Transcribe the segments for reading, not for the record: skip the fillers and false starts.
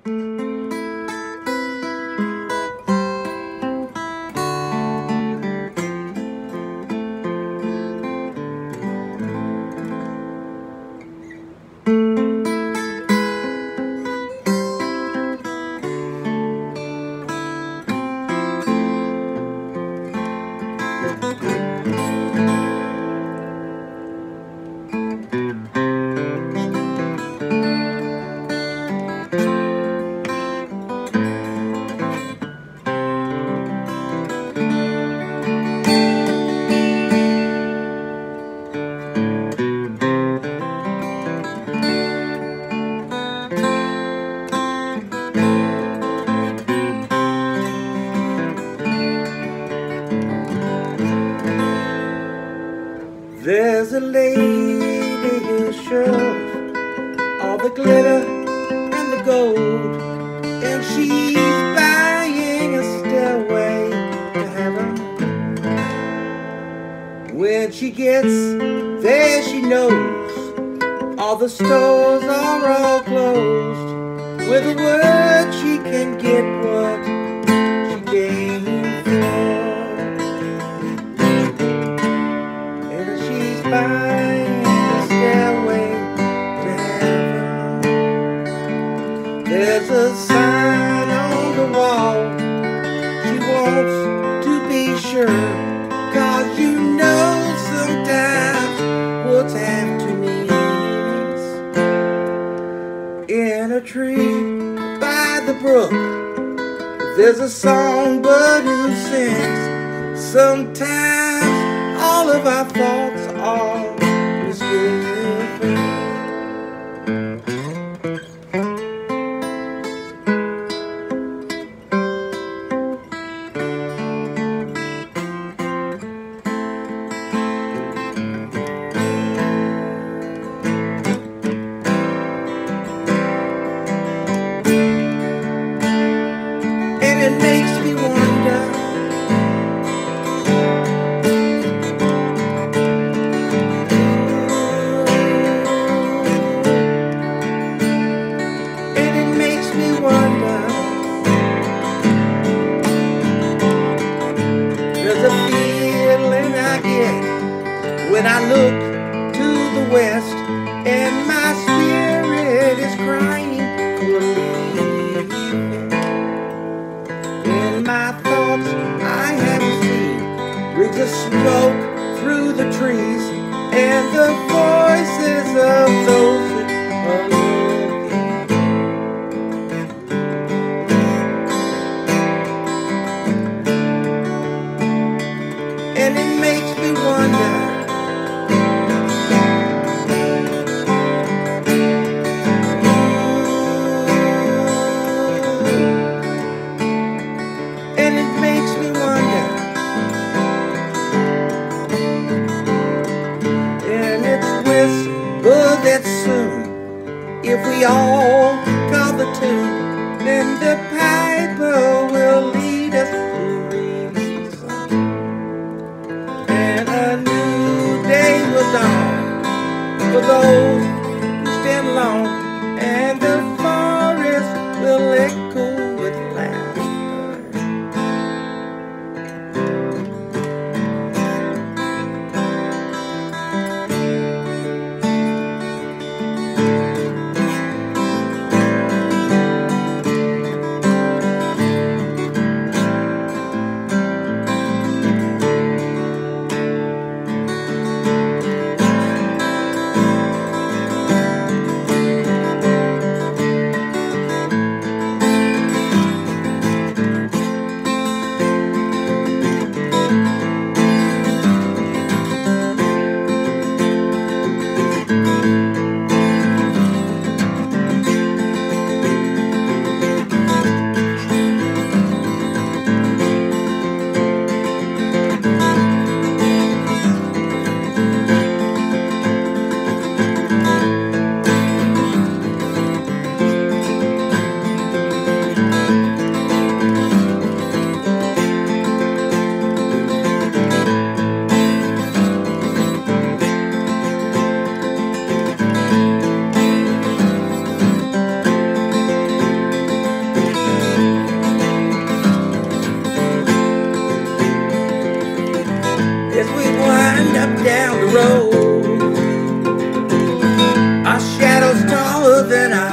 There's a lady who shows all the glitter and the gold, and she's buying a stairway to heaven. When she gets there, she knows all the stores are all closed. With a word, she can get what she came for. Buying a stairway to heaven. There's a sign on the wall. She wants to be sure, 'cause you know sometimes woods have two knees. In a tree by the brook, there's a songbird who sings. Sometimes all of our thoughts are misgiven. And it makes me wonder, there's a feeling I get when I look to the west, and my spirit is crying for leaving. In my thoughts I haven't seen rigs of smoke through the trees, and the voices of those who are looking. And it makes me wonder, and it makes me wonder, and it's whispered that soon, if we all call the tune, then the piper will lead us to reason. And a new day will dawn for those who stand alone, and the forest will echo with laughter.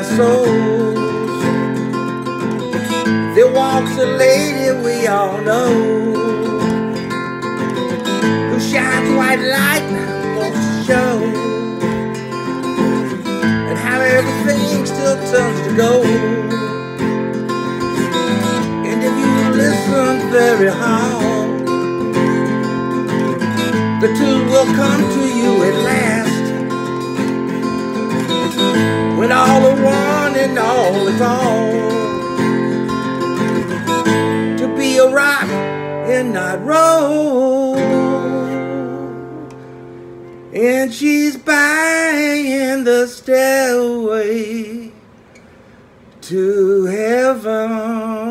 our souls. There walks a lady we all know, who shines white light and wants to show, and how everything still turns to gold. And if you listen very hard, the truth will come to you at last, when all are one and all is all. To be a rock and not roll. And she's buying the stairway to heaven.